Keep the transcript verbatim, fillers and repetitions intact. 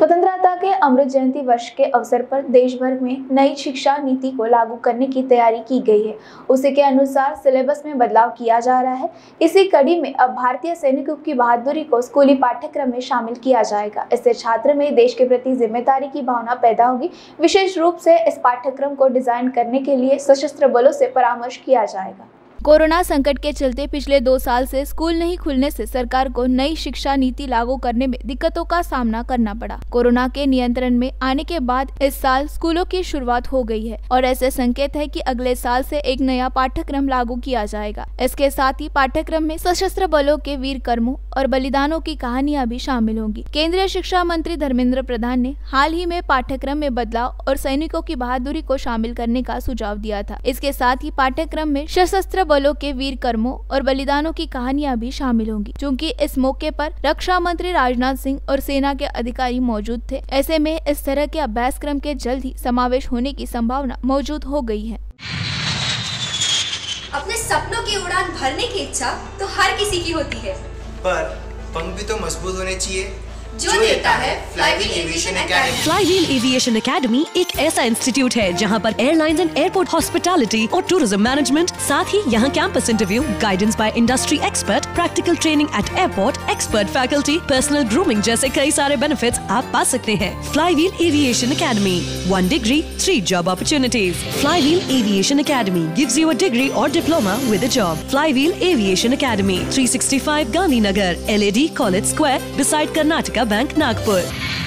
स्वतंत्रता के अमृत जयंती वर्ष के अवसर पर देश भर में नई शिक्षा नीति को लागू करने की तैयारी की गई है। उसी के अनुसार सिलेबस में बदलाव किया जा रहा है। इसी कड़ी में अब भारतीय सैनिकों की बहादुरी को स्कूली पाठ्यक्रम में शामिल किया जाएगा। इससे छात्र में देश के प्रति जिम्मेदारी की भावना पैदा होगी। विशेष रूप से इस पाठ्यक्रम को डिजाइन करने के लिए सशस्त्र बलों से परामर्श किया जाएगा। कोरोना संकट के चलते पिछले दो साल से स्कूल नहीं खुलने से सरकार को नई शिक्षा नीति लागू करने में दिक्कतों का सामना करना पड़ा। कोरोना के नियंत्रण में आने के बाद इस साल स्कूलों की शुरुआत हो गई है और ऐसे संकेत है कि अगले साल से एक नया पाठ्यक्रम लागू किया जाएगा। इसके साथ ही पाठ्यक्रम में सशस्त्र बलों के वीर कर्मों और बलिदानों की कहानियां भी शामिल होंगी। केंद्रीय शिक्षा मंत्री धर्मेंद्र प्रधान ने हाल ही में पाठ्यक्रम में बदलाव और सैनिकों की बहादुरी को शामिल करने का सुझाव दिया था। इसके साथ ही पाठ्यक्रम में सशस्त्र बलों के वीर कर्मों और बलिदानों की कहानियां भी शामिल होंगी। चूंकि इस मौके पर रक्षा मंत्री राजनाथ सिंह और सेना के अधिकारी मौजूद थे, ऐसे में इस तरह के अभ्यासक्रम के जल्द ही समावेश होने की संभावना मौजूद हो गई है। अपने सपनों की उड़ान भरने की इच्छा तो हर किसी की होती है, पर पंख भी तो मजबूत होने चाहिए जो देता है flywheel aviation academy. Flywheel aviation academy एक ऐसा इंस्टीट्यूट है जहां पर एयरलाइंस एंड एयरपोर्ट हॉस्पिटैलिटी और टूरिज्म मैनेजमेंट, साथ ही यहां campus interview, guidance by industry expert, practical training at airport, expert faculty, personal grooming जैसे कई सारे बेनिफिट्स आप पा सकते हैं। Flywheel aviation academy, one degree three job opportunities. Flywheel aviation academy gives you a degree और diploma with a job. Flywheel aviation academy, three sixty five Gandhinagar, L A D college square, beside Karnataka bank, Nagpur.